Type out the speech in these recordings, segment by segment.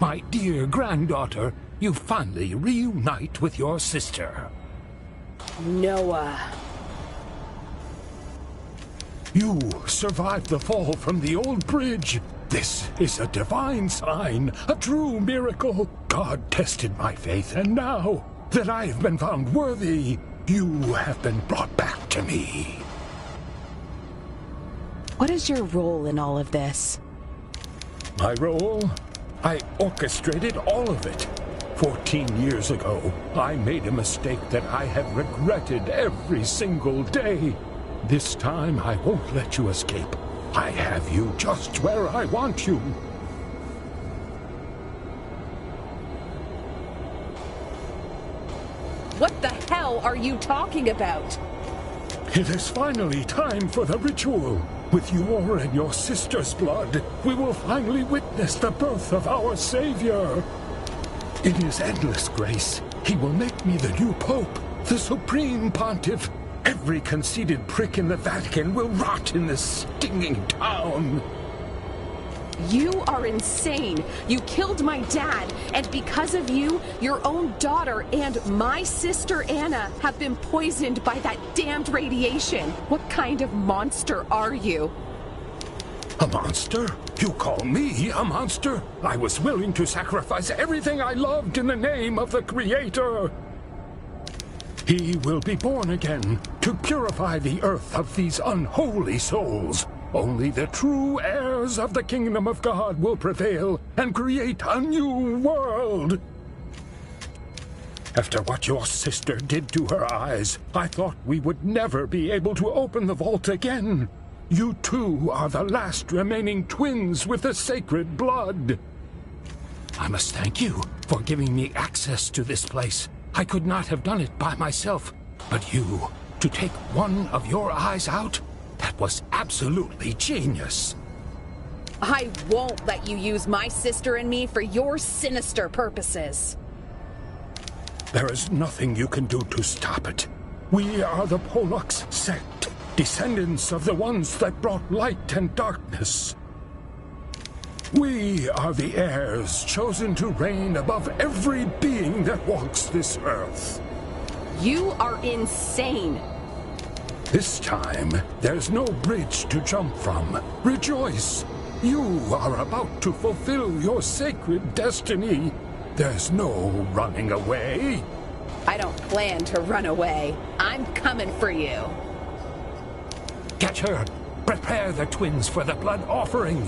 My dear granddaughter, you finally reunite with your sister. Noah. You survived the fall from the old bridge. This is a divine sign, a true miracle. God tested my faith, and now that I have been found worthy, you have been brought back to me. What is your role in all of this? My role? I orchestrated all of it. 14 years ago, I made a mistake that I have regretted every single day. This time, I won't let you escape. I have you just where I want you. What the hell are you talking about? It is finally time for the ritual. With your and your sister's blood, we will finally witness the birth of our Savior. In his endless grace, he will make me the new Pope, the Supreme Pontiff. Every conceited prick in the Vatican will rot in this stinging town. You are insane. You killed my dad, and because of you, your own daughter and my sister Anna have been poisoned by that damned radiation. What kind of monster are you? A monster? You call me a monster? I was willing to sacrifice everything I loved in the name of the Creator. He will be born again to purify the earth of these unholy souls. Only the true heirs of the kingdom of God will prevail and create a new world. After what your sister did to her eyes, I thought we would never be able to open the vault again. You two are the last remaining twins with the sacred blood. I must thank you for giving me access to this place. I could not have done it by myself. But you, to take one of your eyes out? That was absolutely genius. I won't let you use my sister and me for your sinister purposes. There is nothing you can do to stop it. We are the Pollux sect, descendants of the ones that brought light and darkness. We are the heirs chosen to reign above every being that walks this earth. You are insane. This time, there's no bridge to jump from. Rejoice! You are about to fulfill your sacred destiny. There's no running away. I don't plan to run away. I'm coming for you. Get her! Prepare the twins for the blood offering!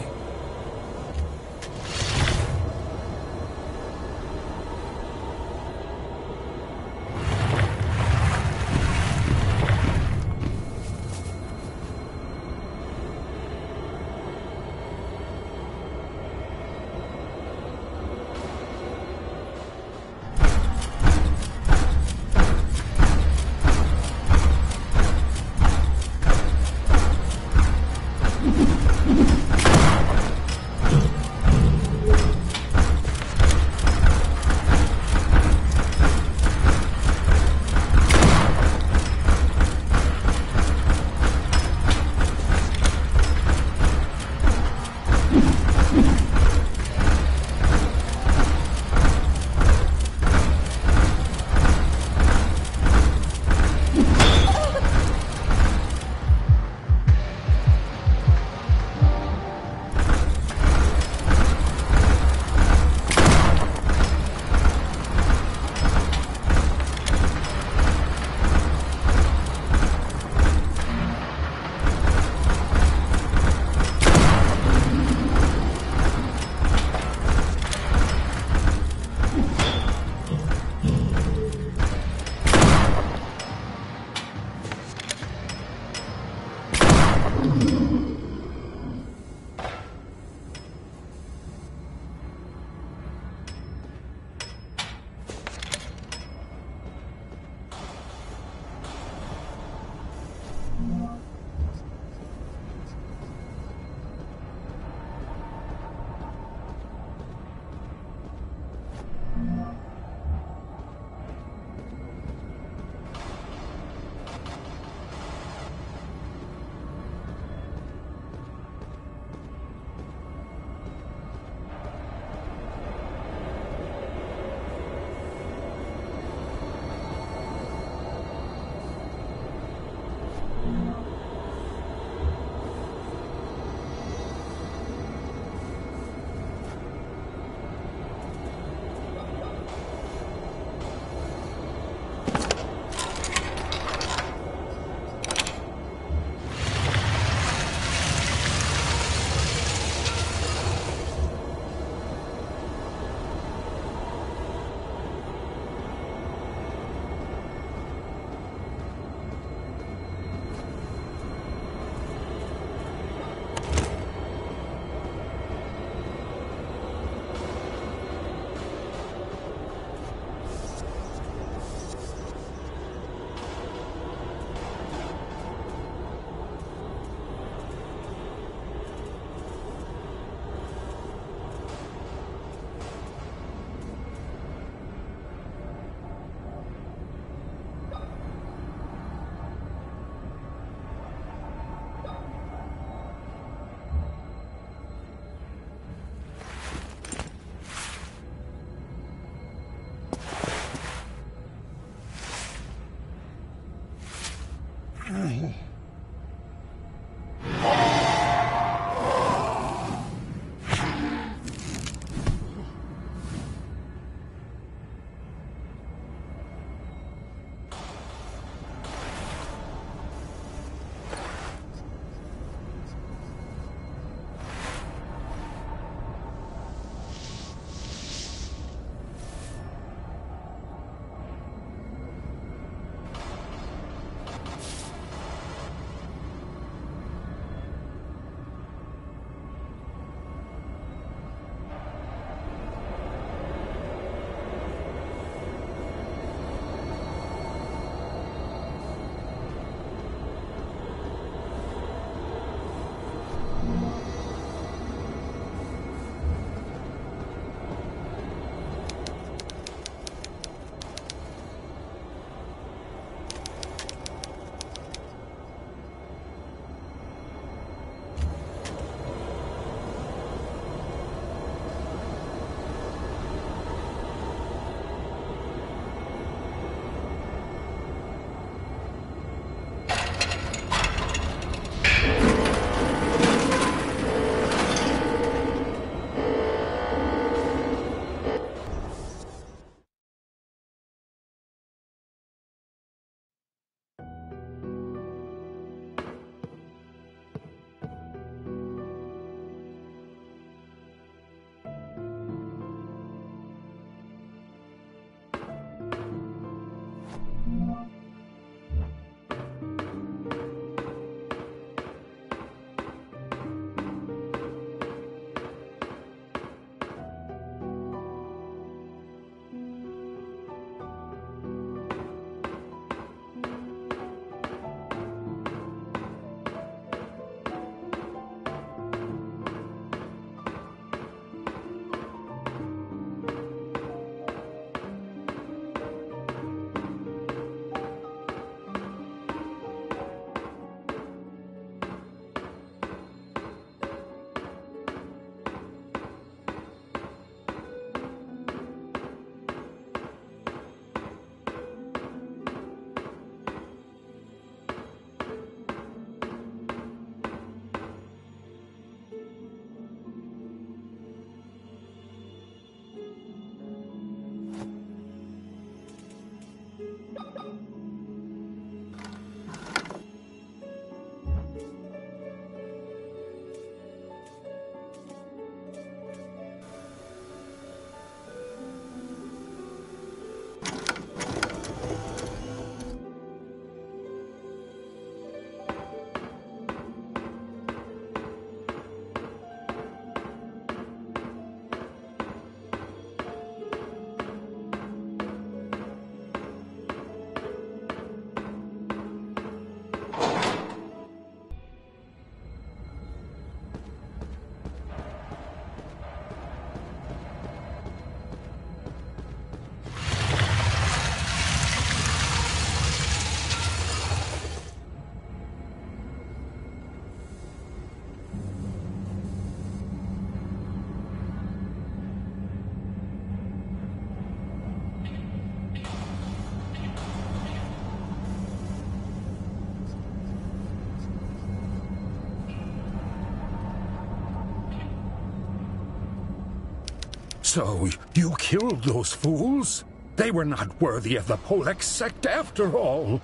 So, you killed those fools? They were not worthy of the Polex sect after all.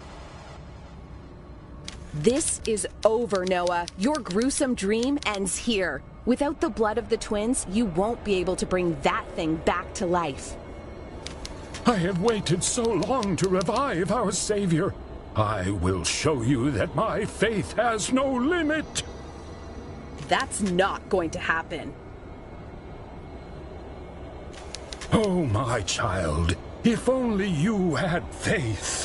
This is over, Noah. Your gruesome dream ends here. Without the blood of the twins, you won't be able to bring that thing back to life. I have waited so long to revive our savior. I will show you that my faith has no limit. That's not going to happen. Oh, my child, if only you had faith.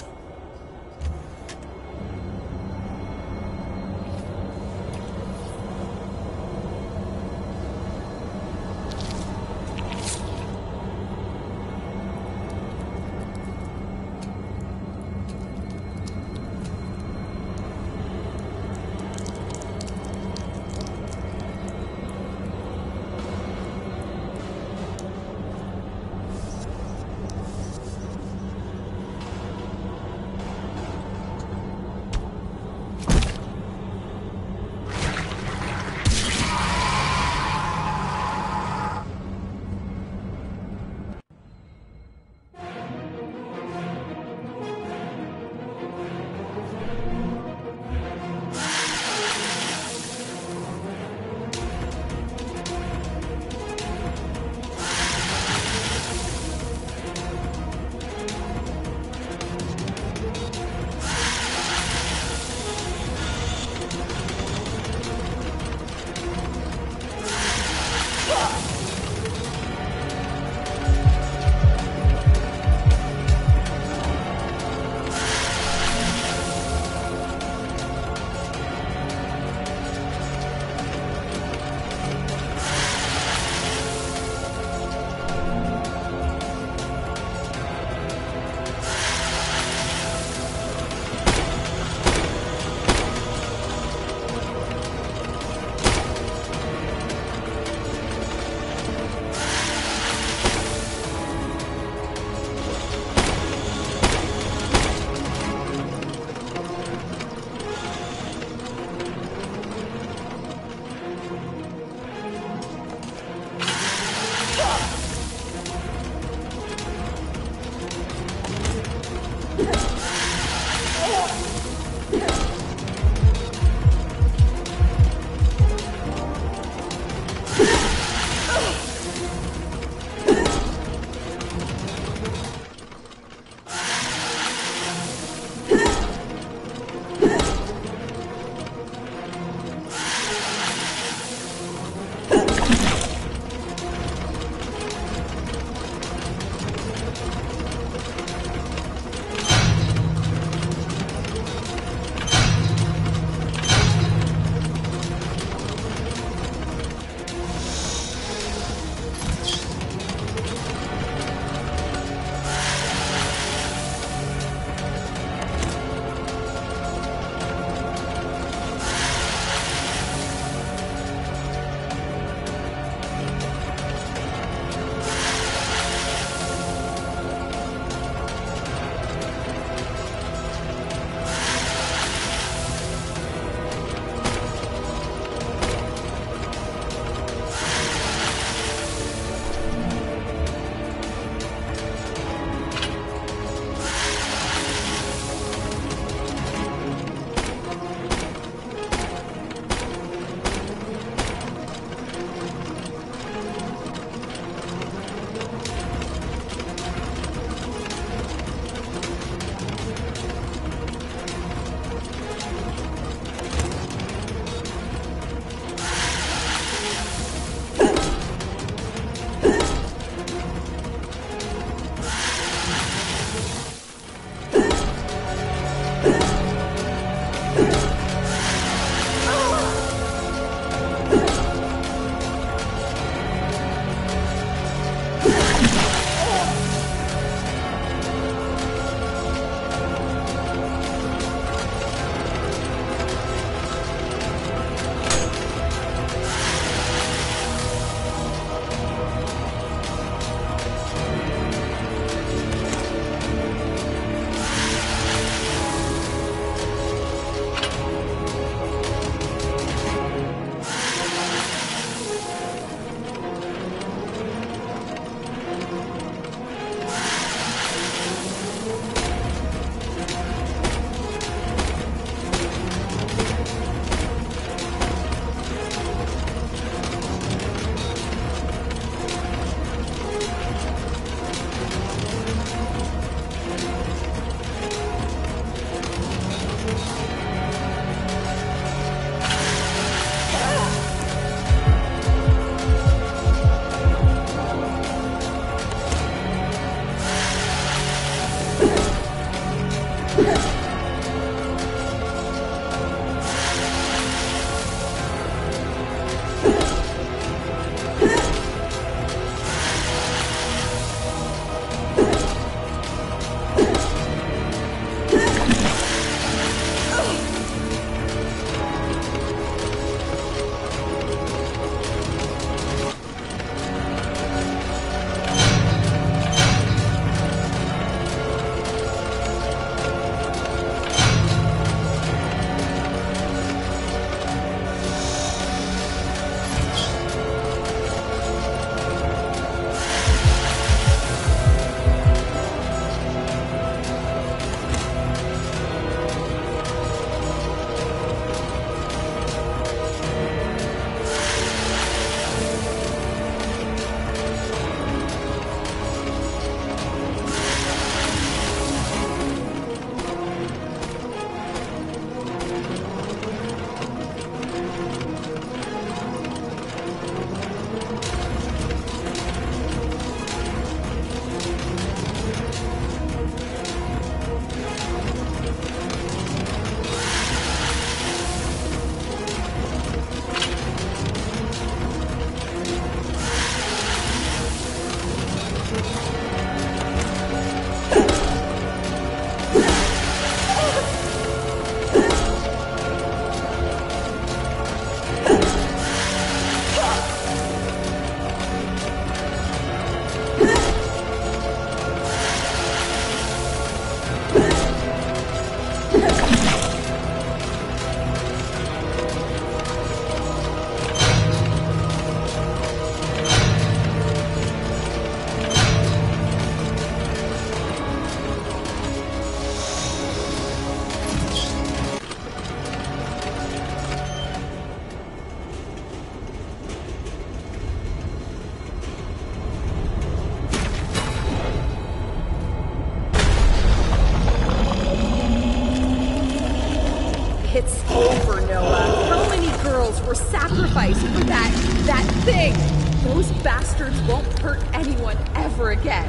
sacrifice for that thing. Those bastards won't hurt anyone ever again.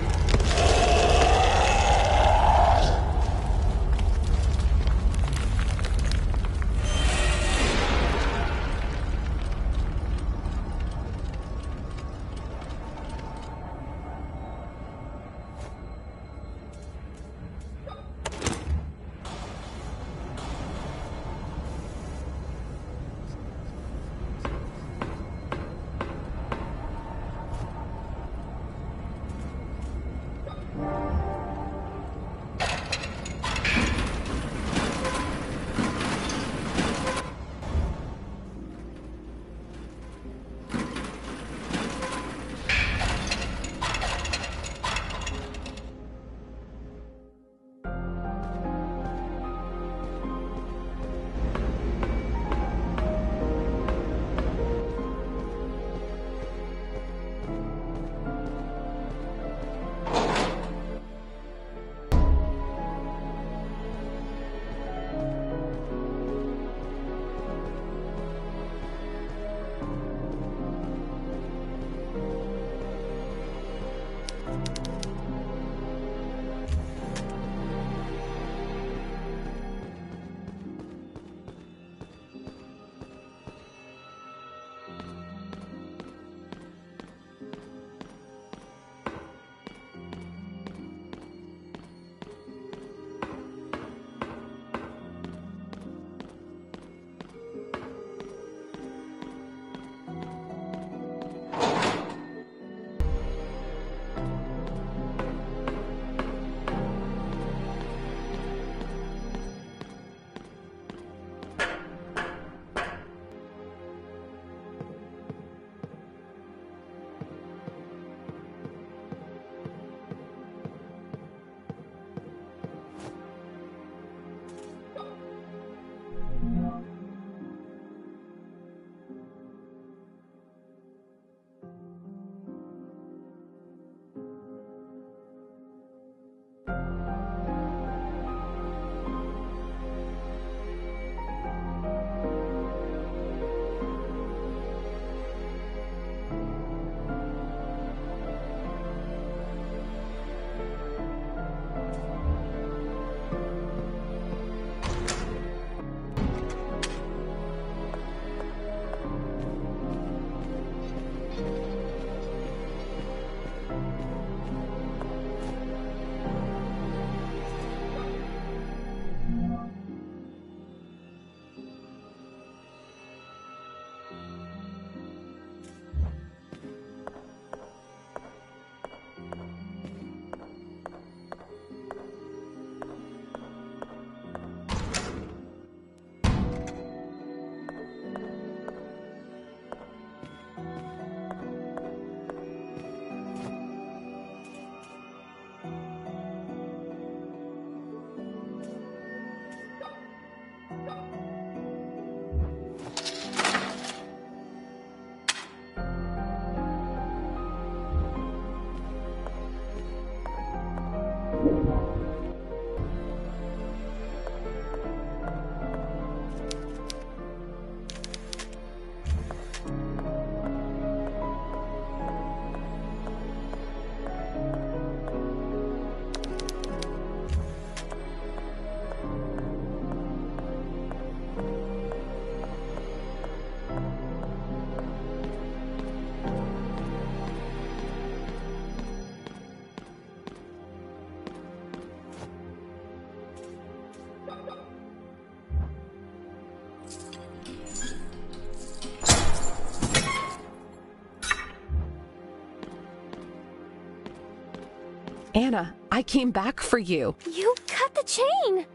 Anna, I came back for you. You cut the chain!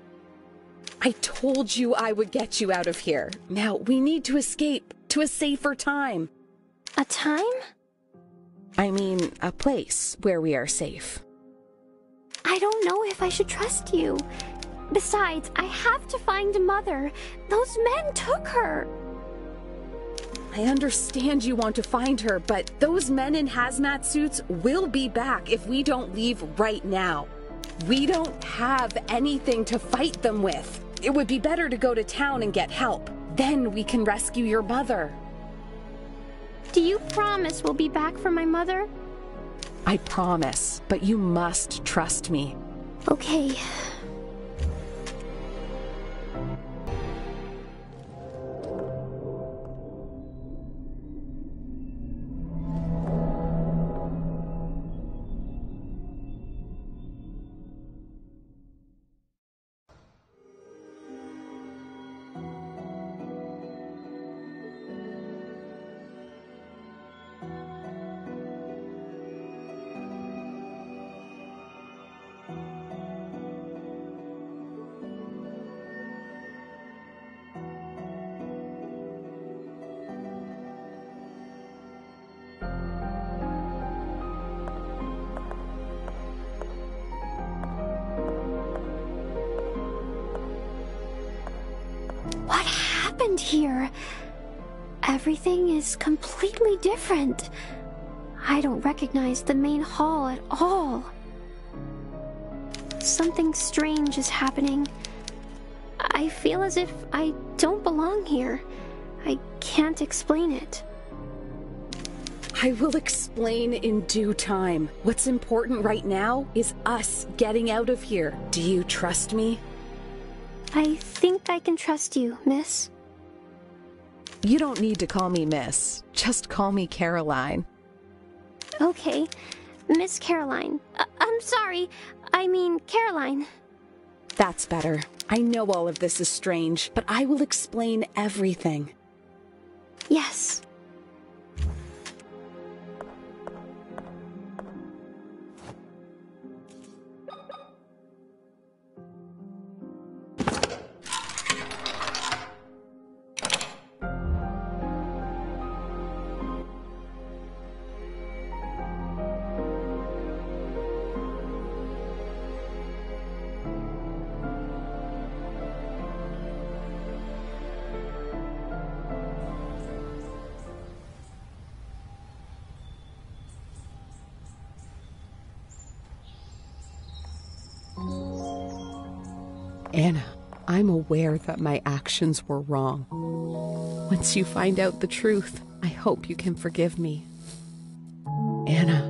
I told you I would get you out of here. Now, we need to escape to a safer time. A time? I mean, a place where we are safe. I don't know if I should trust you. Besides, I have to find Mother. Those men took her. I understand you want to find her, but those men in hazmat suits will be back if we don't leave right now. We don't have anything to fight them with. It would be better to go to town and get help. Then we can rescue your mother. Do you promise we'll be back for my mother? I promise, but you must trust me. Okay. What happened here? Everything is completely different. I don't recognize the main hall at all. Something strange is happening. I feel as if I don't belong here. I can't explain it. I will explain in due time. What's important right now is us getting out of here. Do you trust me? I think I can trust you, miss. You don't need to call me miss. Just call me Caroline. Okay, Miss Caroline. I'm sorry. I mean, Caroline. That's better. I know all of this is strange, but I will explain everything. Yes. Anna, I'm aware that my actions were wrong. Once you find out the truth, I hope you can forgive me. Anna.